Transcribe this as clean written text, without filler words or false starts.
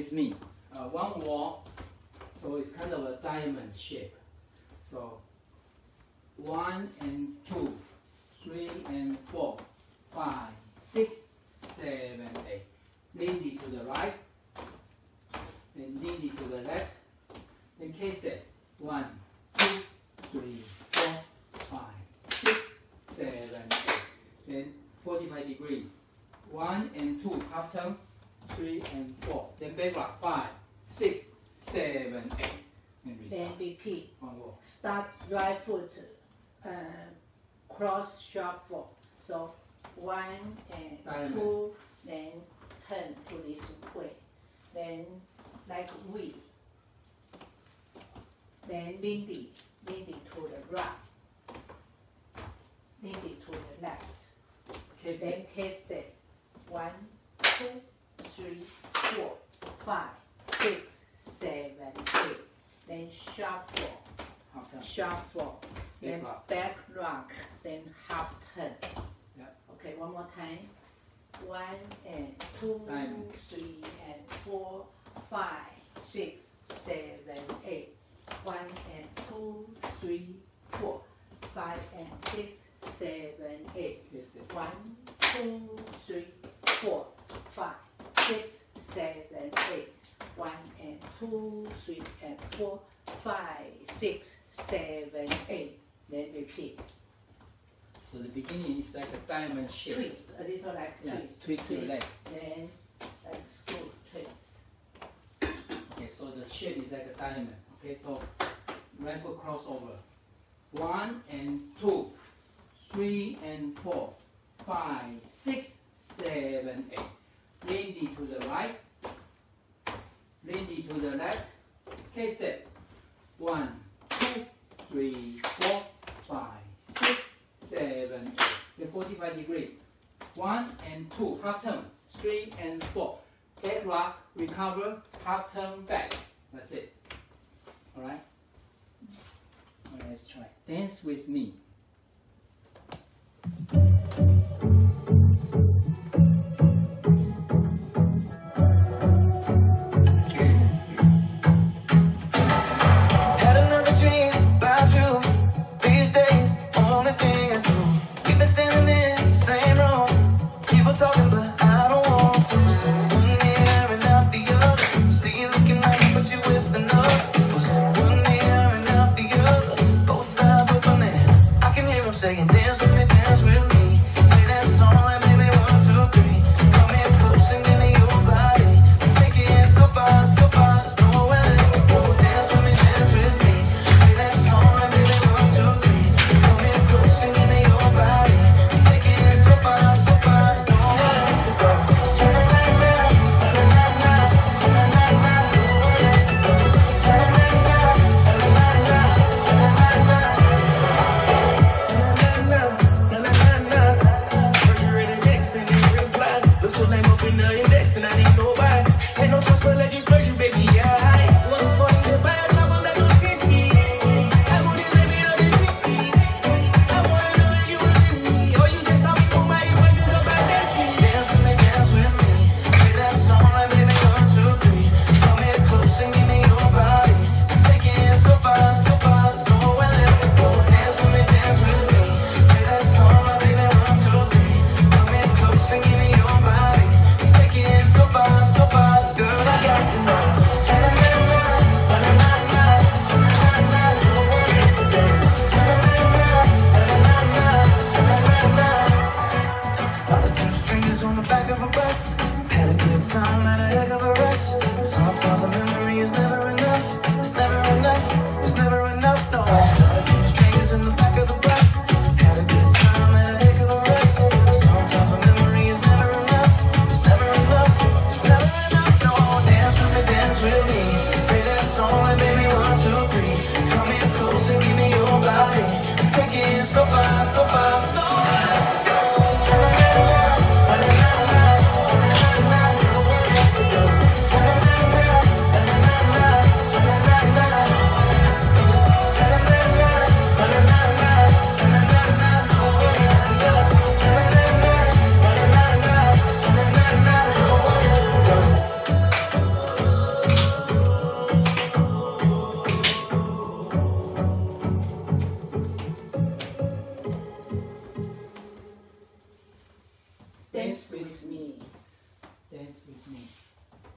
with me. One wall, so it's kind of a diamond shape. So 1 and 2, 3 and 4, 5, 6, 7, 8. Lean it to the right, then lean it to the left, then case that 1, 2, 3, 4, 5, 6, 7, 8. Then 45 degrees. 1 and 2, half turn, 3 and 4. Then back rock, 5, 6, 7, 8. Then repeat. One more. Start right foot, cross shuffle. So 1 and Diamond. 2, then turn to this way. Then like V. Then lean it to the right. Lean it to the left. Case Then it. case that 1, 2, 3, 4, 5, 6, 7, 8. Then shuffle, Half turn. shuffle. Then rock. back rock. Then half turn. Yep. Okay, one more time. 1 and 2, Diamond. 3 and 4, 5, 6, 7, 8. 1 and 2, 3, 4, 5 and 6, 7, 8. Case it. 1, 2, 3, 4, 5, 6, 7, 8. 1 and 2, 3 and 4, 5, 6, 7, 8. Then repeat. So the beginning is like a diamond shape. Twist, a little like Yeah, twist. twist your legs. Then like screw twist. Okay, so the shape is like a diamond. Okay, so right foot crossover. 1 and 2, 3 and 4, 5, 6, 7, 8. Lean it to the right. Lean it to the left. Case that. 1, 2, 3, 4, 5, 6, 7, 8. Then 45 degrees. 1 and 2, half turn. 3 and 4. Back rock, recover, half turn back. That's it. Alright? Alright, let's try. Dance with me. Had another dream about you. These days, only thing I do. We've been standing in the same room. People talking, but I don't want to. So one ear and out the other. See you looking like you, but you with another. So one ear and out the other. Both eyes open there. I can hear them saying, dance with me, dance with me. Play that song like maybe 1, 2, 3. Come here close and give me your body. Take it so far, so far. There's nowhere left to go. Dance with me, dance with me. Play that song like maybe 1, 2, 3. Come here close and give me your body. Take it so far, so far. There's nowhere left to go. Refrigerator next and then reply. Look your name up in the index and I need nobody. Ain't no trust but legislation, baby, yeah, I once money to buy a job, I'm not no 60. I wouldn't let me on this 60. I wanna know if you was with me, or you just saw me through my equations about that shit. Dance with me, dance with me. Play that song like baby 1, 2, 3. Come here close and give me your body. It's taking it so far, so far. There's nowhere left to go. Dance with me, dance with me. Play that song like baby 1, 2, 3. Come here close and give me your body. It's taking it so far, so far. Girl, I got to know. Started two strangers on the back of a bus. Had a good time, had a heck of a rush. Sometimes a memory is never enough. It's never enough. It's never enough. No. Started two strangers in the back of the bus. Had a good time, had a heck of a rush. Sometimes a memory is never enough. It's never enough. It's never enough. No. Dance with me, dance with me. Play that song like baby 1, 2, 3. Come here close and give me your body. It's taking it so far, so far. So with me.